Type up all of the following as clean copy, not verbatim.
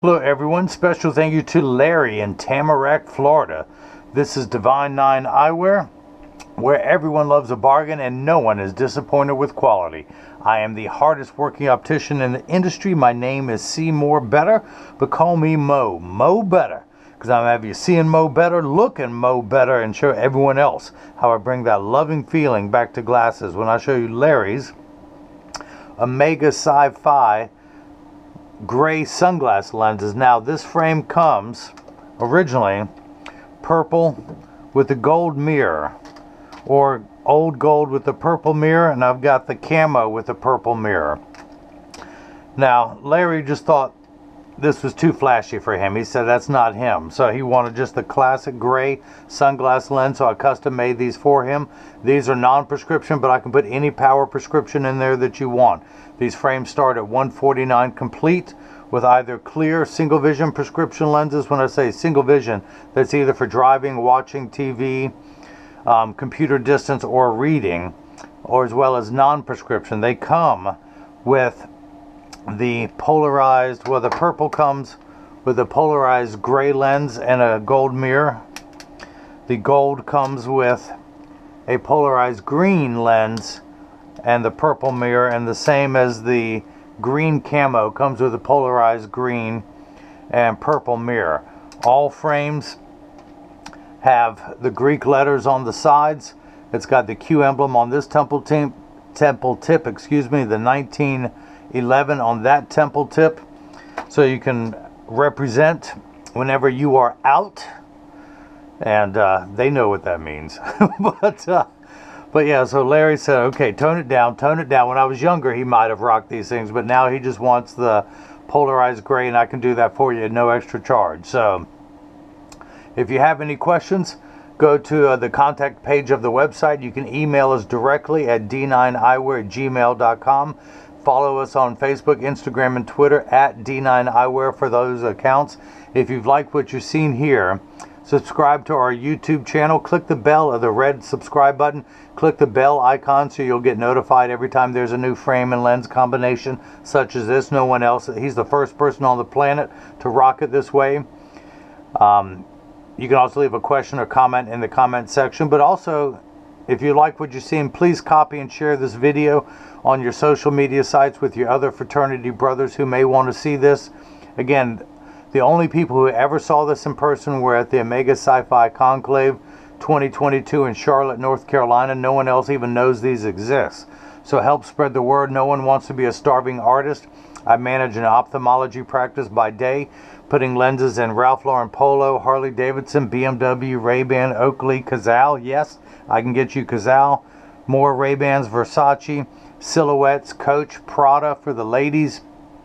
Hello everyone, special thank you to Larry in Tamarac, Florida. This is Divine Nine Eyewear, where everyone loves a bargain and no one is disappointed with quality. I am the hardest working optician in the industry. My name is See More Better, but call me Mo. Mo Better. Because I'm have you seeing Mo Better, looking Mo Better, and show everyone else how I bring that loving feeling back to glasses when I show you Larry's Omega Psi Phi gray sunglass lenses. Now this frame comes originally purple with the gold mirror, or old gold with the purple mirror, and I've got the camo with the purple mirror. Now Larry just thought this was too flashy for him. He said that's not him, so he wanted just the classic gray sunglass lens, so I custom made these for him. These are non-prescription, but I can put any power prescription in there that you want. These frames start at $149 complete with either clear single vision prescription lenses. When I say single vision, that's either for driving, watching TV, computer distance, or reading, or as well as non-prescription. They come with the polarized, well, the purple comes with a polarized gray lens and a gold mirror. The gold comes with a polarized green lens and the purple mirror, and the same as the green camo comes with a polarized green and purple mirror. All frames have the Greek letters on the sides. It's got the Q emblem on this temple tip, the 1911 on that temple tip, so you can represent whenever you are out, and they know what that means. But yeah, so Larry said, okay, tone it down, tone it down. When I was younger, he might have rocked these things, but now he just wants the polarized gray, and I can do that for you at no extra charge. So if you have any questions, go to the contact page of the website. You can email us directly at d9eyewear@gmail.com. Follow us on Facebook, Instagram, and Twitter at D9Eyewear for those accounts. If you've liked what you've seen here, subscribe to our YouTube channel. Click the bell or the red subscribe button. Click the bell icon so you'll get notified every time there's a new frame and lens combination such as this. No one else. He's the first person on the planet to rock it this way. You can also leave a question or comment in the comment section. But also, if you like what you've seen, please copy and share this video on your social media sites with your other fraternity brothers who may want to see this. Again, the only people who ever saw this in person were at the Omega Psi Phi Conclave 2022 in Charlotte, North Carolina. No one else even knows these exist. So help spread the word. No one wants to be a starving artist. I manage an ophthalmology practice by day, putting lenses in Ralph Lauren Polo, Harley Davidson, BMW, Ray-Ban, Oakley, Cazal. Yes, I can get you Cazal. More Ray-Bans, Versace, Silhouettes, Coach, Prada for the ladies.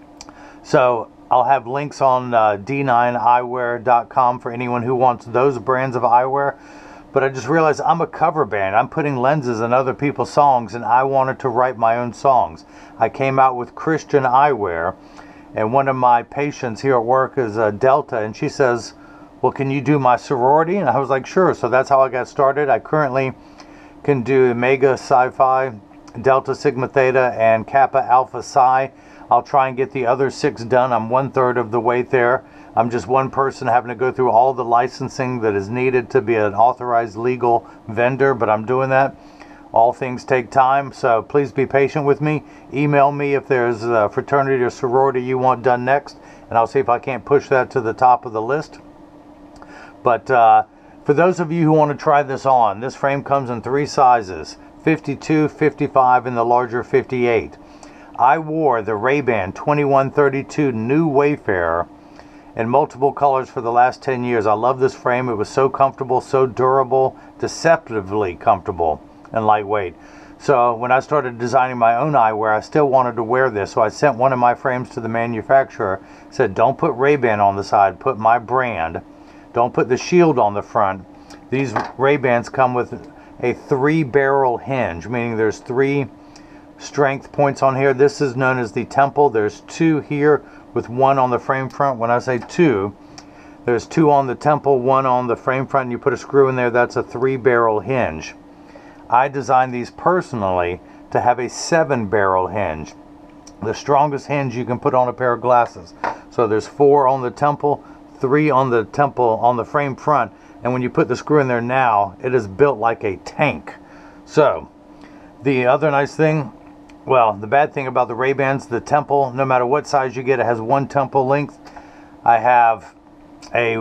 So I'll have links on d9eyewear.com for anyone who wants those brands of eyewear. But I just realized I'm a cover band. I'm putting lenses in other people's songs, and I wanted to write my own songs. I came out with Christian eyewear, and one of my patients here at work is Delta, and she says, well, can you do my sorority? And I was like, sure. So that's how I got started. I currently can do Omega Psi Phi, Delta Sigma Theta, and Kappa Alpha Psi. I'll try and get the other 6 done. I'm 1/3 of the way there. I'm just one person having to go through all the licensing that is needed to be an authorized legal vendor, but I'm doing that. All things take time, so please be patient with me. Email me if there's a fraternity or sorority you want done next, and I'll see if I can't push that to the top of the list. But for those of you who want to try this on, this frame comes in 3 sizes, 52, 55, and the larger 58. I wore the Ray-Ban 2132 New Wayfarer in multiple colors for the last 10 years. I love this frame. It was so comfortable, so durable, deceptively comfortable and lightweight. So when I started designing my own eyewear, I still wanted to wear this. So I sent one of my frames to the manufacturer, said, don't put Ray-Ban on the side, put my brand. Don't put the shield on the front. These Ray-Bans come with a 3-barrel hinge, meaning there's 3 strength points on here. This is known as the temple. There's 2 here with 1 on the frame front. When I say 2, there's 2 on the temple, 1 on the frame front, and you put a screw in there. That's a 3-barrel hinge. I designed these personally to have a 7-barrel hinge. The strongest hinge you can put on a pair of glasses. So there's 4 on the temple, 3 on the temple on the frame front, and when you put the screw in there now, it is built like a tank. So the other nice thing, well, the bad thing about the Ray-Bans, the temple, no matter what size you get, it has 1 temple length. I have a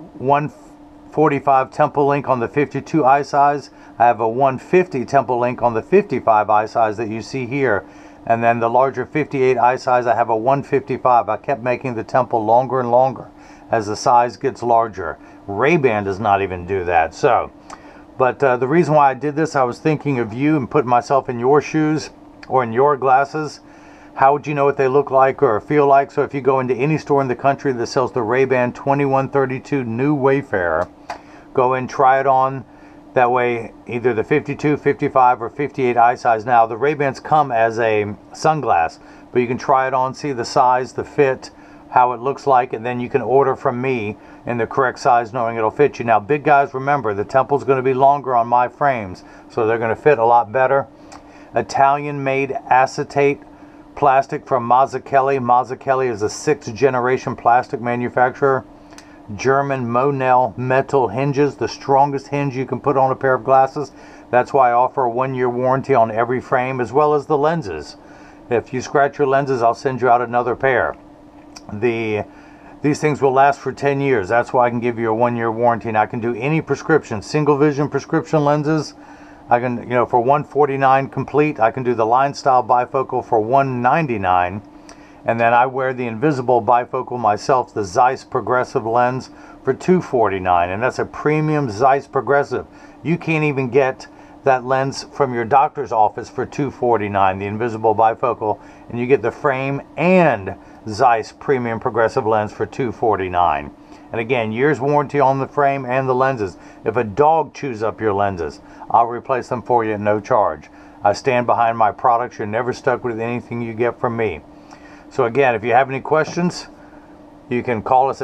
145 temple link on the 52 eye size. I have a 150 temple link on the 55 eye size that you see here. And then the larger 58 eye size, I have a 155. I kept making the temple longer and longer as the size gets larger. Ray-Ban does not even do that. So, but the reason why I did this, I was thinking of you and putting myself in your shoes or in your glasses. How would you know what they look like or feel like? So if you go into any store in the country that sells the Ray-Ban 2132 New Wayfarer, go in, try it on. That way, either the 52, 55, or 58 eye size. Now, the Ray-Bans come as a sunglass, but you can try it on, see the size, the fit, how it looks like, and then you can order from me in the correct size, knowing it'll fit you. Now, big guys, remember, the temple's going to be longer on my frames, so they're going to fit a lot better. Italian-made acetate plastic from Mazzucchelli. Mazzucchelli is a 6th generation plastic manufacturer. German Monel metal hinges, the strongest hinge you can put on a pair of glasses. That's why I offer a 1-year warranty on every frame, as well as the lenses. If you scratch your lenses, I'll send you out another pair. These things will last for 10 years. That's why I can give you a 1-year warranty. And I can do any prescription, single vision prescription lenses. I can, for $149 complete. I can do the line style bifocal for $199. And then I wear the invisible bifocal myself, the Zeiss progressive lens, for $249. And that's a premium Zeiss progressive. You can't even get that lens from your doctor's office for $249, the invisible bifocal. And you get the frame and Zeiss premium progressive lens for $249. And again, year's warranty on the frame and the lenses. If a dog chews up your lenses, I'll replace them for you at no charge. I stand behind my products. You're never stuck with anything you get from me. So again, if you have any questions, you can call us at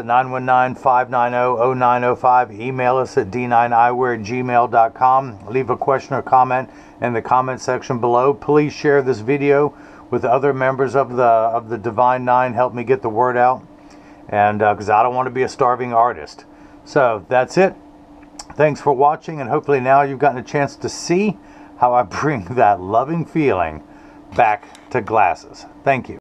919-590-0905. Email us at d9eyewear@gmail.com. Leave a question or comment in the comment section below. Please share this video with other members of the Divine Nine. Help me get the word out, and because I don't want to be a starving artist. So that's it. Thanks for watching, and hopefully now you've gotten a chance to see how I bring that loving feeling back to glasses. Thank you.